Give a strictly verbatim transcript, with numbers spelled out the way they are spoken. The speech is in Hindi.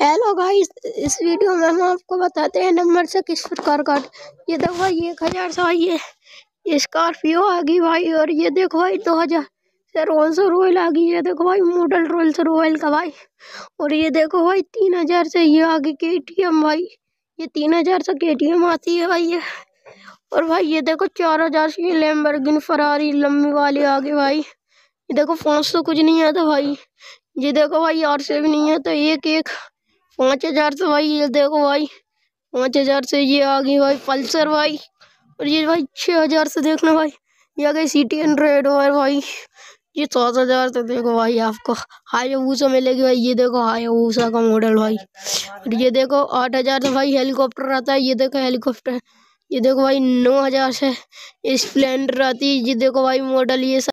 हेलो गाइस, इस वीडियो में हम आपको बताते हैं नंबर से किस प्रकार का। ये देखो भाई एक हजार से भाई ये ये स्कॉर्पियो आ गई भाई। और ये देखो भाई दो हजार से रोल्स रॉयल आ गई। ये देखो भाई मॉडल रोल्स रॉयल का भाई। और ये देखो भाई तीन हजार से ये आ गई के टी एम भाई। ये तीन हजार से के टी एम आती है भाई ये। और भाई ये देखो चार हजार से ये लैम्बोर्गिनी फरारी लंबी वाली आ गई भाई। ये देखो पाँच सौ कुछ नहीं आता भाई। ये देखो भाई आठ से भी नहीं है तो एक एक पाँच हजार से भाई। ये देखो भाई पाँच हजार से ये आ गई भाई पल्सर भाई। और ये भाई छः हजार से देखना भाई ये आ गई सी टी हंड्रेड। और भाई ये सात हजार से देखो भाई आपको हायाबुसा मिलेगी भाई। ये देखो हायाबुसा का मॉडल भाई। और ये देखो आठ हजार से भाई हेलीकॉप्टर आता है। ये देखो हेलीकॉप्टर। ये देखो भाई नौ हजार से स्प्लेंडर आती है। ये देखो भाई मॉडल ये